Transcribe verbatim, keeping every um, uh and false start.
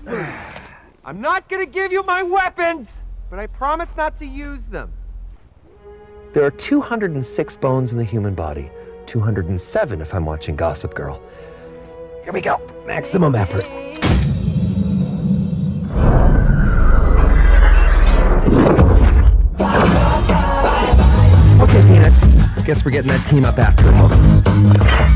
I'm not gonna give you my weapons, but I promise not to use them. There are two hundred six bones in the human body. two hundred seven if I'm watching Gossip Girl. Here we go. Maximum effort. Okay, Peanut. Guess we're getting that team up after all.